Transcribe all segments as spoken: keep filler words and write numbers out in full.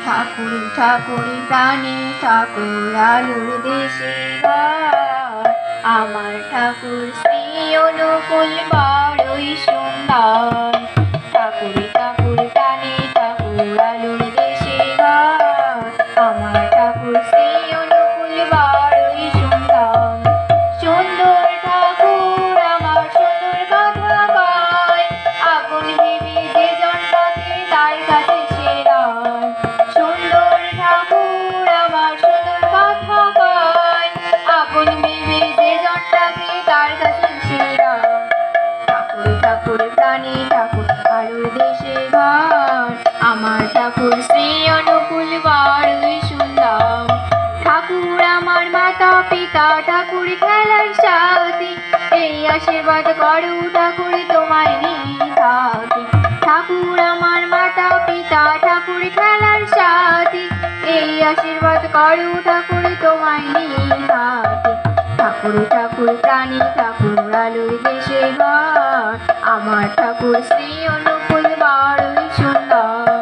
ঠাকুর ঠাকুর প্রাণী ঠাকুর আলোর দেশে ঘর। আমার ঠাকুর শ্রী অনুকূল বড়ই সুন্দর। ঠাকুর ঠাকুর প্রাণী ঠাকুর আলোর দেশে ঘর। আমার ঠাকুর শ্রী অনুকূল বড়ই সুন্দর। সুন্দর ঠাকুর আমার সুন্দর কথা কয়, আপন ভেবে যে জন ডাকে তার কাছে সে রয়। সুন্দর ঠাকুর আমার সুন্দর কথা কয়, আপন ভেবে যে জন ডাকে তার কাছে সে রয়। ঠাকুর ঠাকুর প্রাণী ঠাকুর আলোর দেশে ঘর। আমার ঠাকুর শ্রী অনুকূল বড়ই সুন্দর। ঠাকুর আমার মাতা পিতা ঠাকুর খেলার সাথী, এই আশীর্বাদ করো ঠাকুর তোমায় নিয়ে থাকি। ঠাকুর আমার মাতা পিতা ঠাকুর খেলার সাথী, এই আশীর্বাদ করো ঠাকুর তোমায় নিয়ে থাকি। ঠাকুর ঠাকুর প্রাণী ঠাকুর আলোর দেশে ঘর। আমার ঠাকুর শ্রী অনুকূল বড়ই সুন্দর।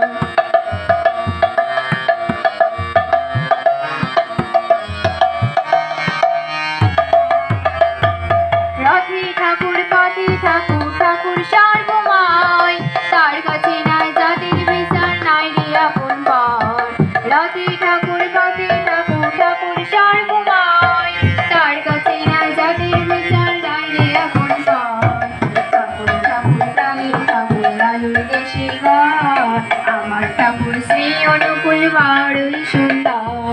রথে ঠাকুর পথে ঠাকুর ঠাকুর সর্বময়, তার কাছে নাই জাতির বিচার নাই রে আপন পর। রথে ঠাকুর পথে ঠাকুর ঠাকুর সর্বময়, তার কাছে নাই জাতির বিচার নাই রে আপন পর। ঠাকুর ঠাকুর প্রাণী ঠাকুর আলোর দেশে ঘর। আমার ঠাকুর শ্রী অনুকূল বড়ই সুন্দর।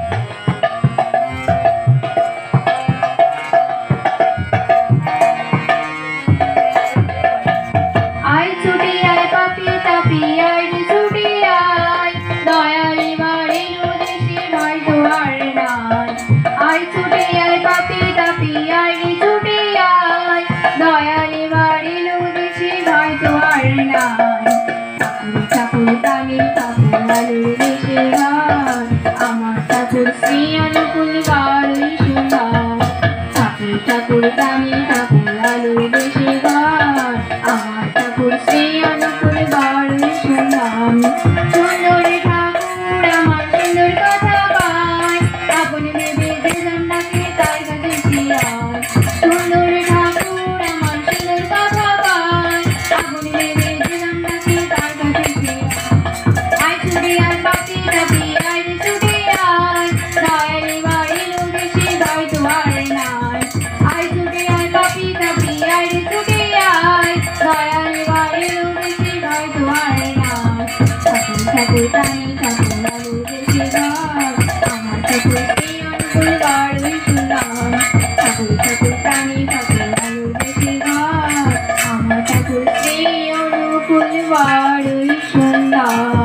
আয় ছুটে আয় পাপি তাপি আয় রে ছুটে আয়, দয়ালি বাড়ির দেশে ভয় তো আর নাই। আয় ছুটে আয় পাপি তাপি আয় রে ছুটে আয়, দয়ালি বাড়ির দেশে ভয় তো আর নাই। ঠাকুর ঠাকুর প্রাণী ঠাকুর আলোর দেশে ঘর। আমার ঠাকুর শ্রী অনুকূল বড়ই সুন্দর। ঠাকুর ঠাকুর প্রাণী ঠাকুর আলোর দেশে ঘর। আমার ঠাকুর শ্রী অনুকূল বড়ই সুন্দর। সুন্দর ঠাকুর আমার সুন্দর কথা কয়, আপন ভেবে যে জন ডাকে তার কাছে সে রয়। সুন্দর ঠাকুর আমার সুন্দর কথা কয়, আপন ভেবে যে জন ডাকে তার কাছে সে রয়। আয় ছুটে আয় পাপি তাপি আয় রে ছুটে আয়, দয়ালি বাড়ির দেশে ভয় তো আর নাই। আয় ছুটে আয় পাপি তাপি আয় রে ছুটে আয়, দয়ালি বাড়ির দেশে ভয় তো আর নাই। ঠাকুর ঠাকুর প্রাণী ঠাকুর আলোর দেশে ঘর। আমার ঠাকুর শ্রী অনুকূল বড়ই সুন্দর। ঠাকুর ঠাকুর প্রাণী ঠাকুর আলোর দেশে ঘর। আমার ঠাকুর শ্রী অনুকূল বড়ই সুন্দর।